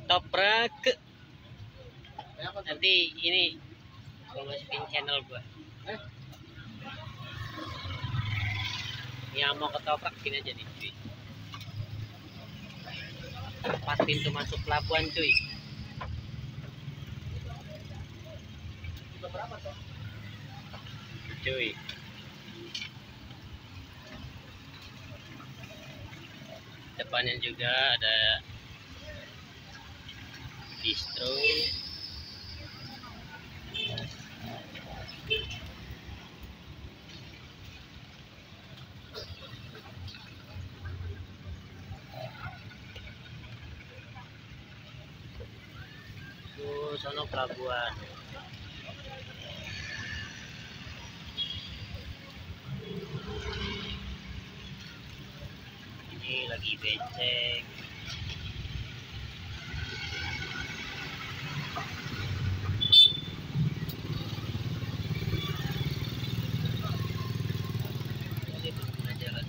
ketoprak. Nanti ini gua masukin channel gua. Yang mau ketoprak gini aja nih cuy. Pas pintu masuk pelabuhan cuy. Cuy. Depannya juga ada distro. Sono pelabuhan. Ini lagi becek. Ini pengguna jalan.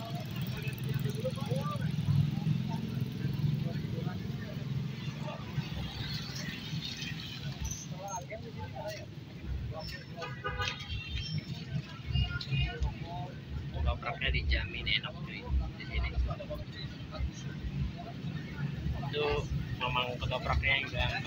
Ketopraknya dijamin enak cuy di sini. Itu memang ketopraknya yang ganteng.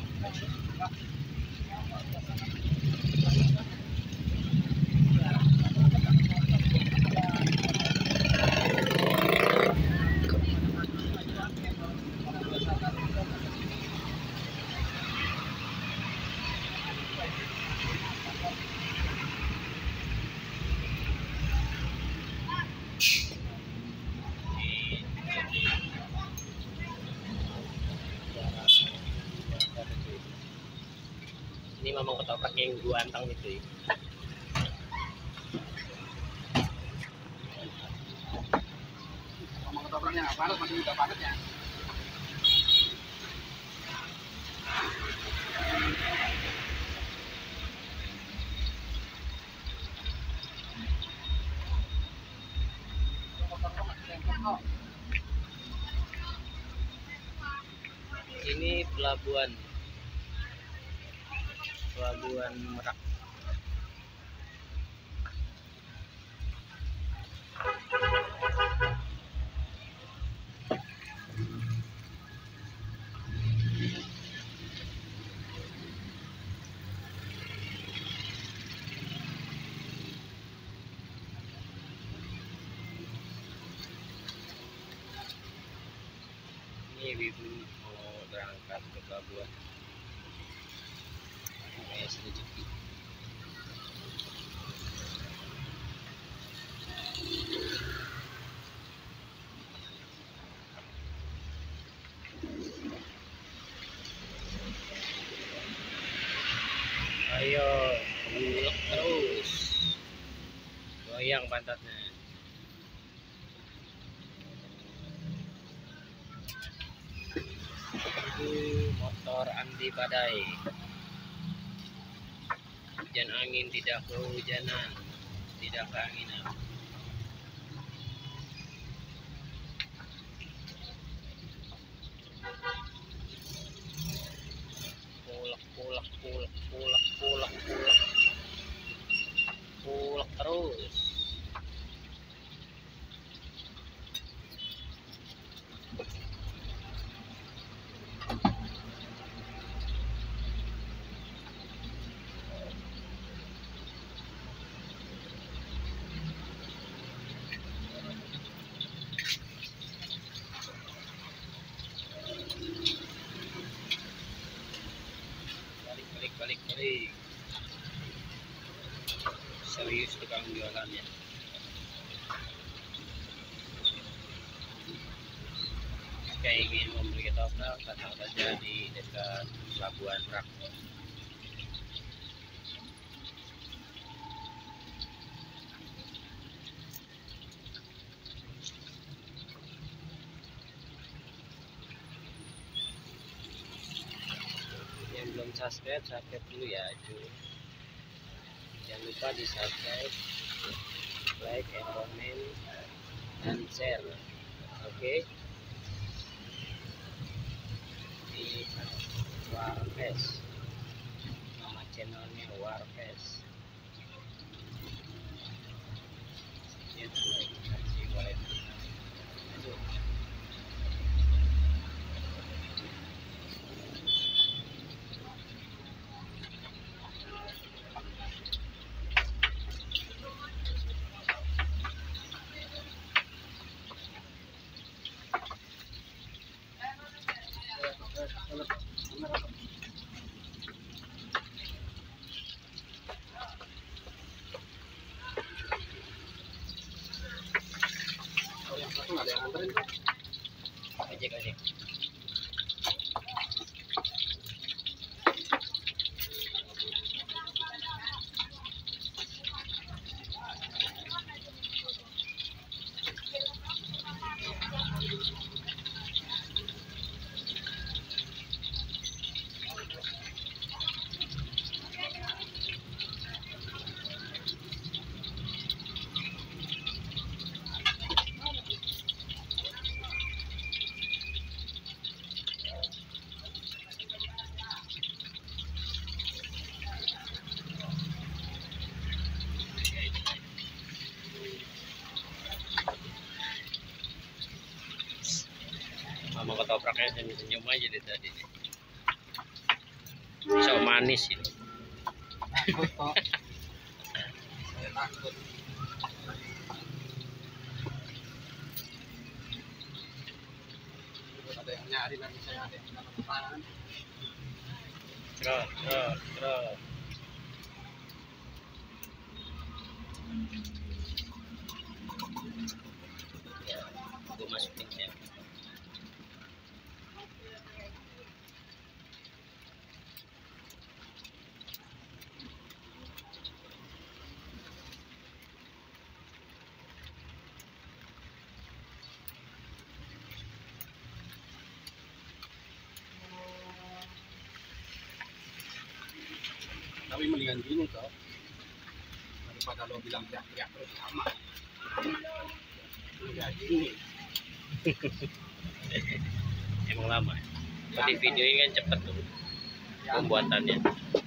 Ini memang ketoprak yang gua antang itu. Ngomong ketopraknya nggak panas, masih udah panas ya. Ini pelabuhan Merak. Ini ibu mau berangkat ke pelabuhan. Kayak rezeki. Ayo, ulek terus. Goyang pantatnya. Motor anti badai. Hujan angin tidak kehujanan, tidak keanginan. Pulak terus. Balik. Serius tukang jualannya. Kayak ingin membeli ketoprak, datang saja di dekat pelabuhan Merak. Yang belum subscribe dulu ya cuy. Jangan lupa di subscribe, like, and comment, dan share. Oke. Warves, nama channelnya Warves. Itu kasih wallet. Aduh. Satu nggak ada yang nganterin tuh. Ojek. Mama ketopraknya senyum-senyum aja dari tadi. So manis ini. Takut kok. Saya takut. Ada yang nyari nanti saya ada yang dalam tangan. Terus. Ya, gue masukin ya. Tapi mendingan gini toh, daripada lo bilang teriak-teriak terus sama. Udah gini. Emang lama. Tapi video ini kan cepet tuh pembuatannya.